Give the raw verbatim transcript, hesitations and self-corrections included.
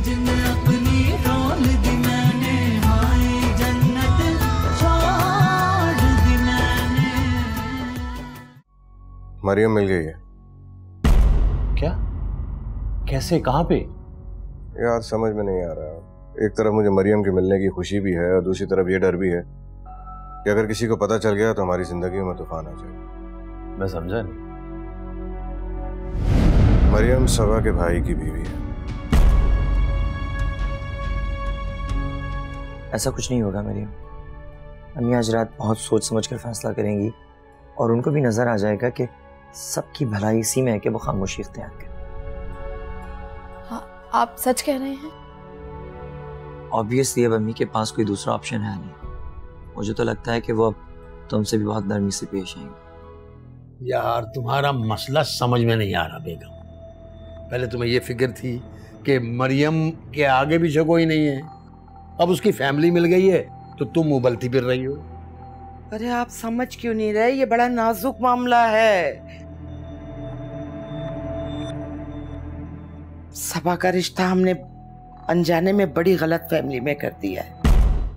मरियम मिल गई है। क्या? कैसे? कहाँ पे? यार समझ में नहीं आ रहा। एक तरफ मुझे मरियम के मिलने की खुशी भी है और दूसरी तरफ ये डर भी है कि अगर किसी को पता चल गया तो हमारी जिंदगी में तूफान आ जाए। मैं समझा नहीं। मरियम सवा के भाई की बीवी है। ऐसा कुछ नहीं होगा मरियम। अम्मी आज रात बहुत सोच समझ कर फैसला करेंगी और उनको भी नजर आ जाएगा कि सबकी भलाई इसी में है कि वो खामोशी इख्तियार करें। हाँ, आप सच कह रहे हैं? ऑब्वियसली अब अम्मी के पास कोई दूसरा ऑप्शन है नहीं। मुझे तो लगता है कि वो अब तुमसे भी बहुत नरमी से पेश आएंगे। यार तुम्हारा मसला समझ में नहीं आ रहा बेगम। पहले तुम्हें ये फिक्र थी कि मरियम के आगे पीछे कोई नहीं है, अब उसकी फैमिली मिल गई है तो तुम उबलती फिर रही हो। अरे आप समझ क्यों नहीं रहे? ये बड़ा नाजुक मामला है। सबा का रिश्ता हमने अनजाने में बड़ी गलत फैमिली में कर दिया है।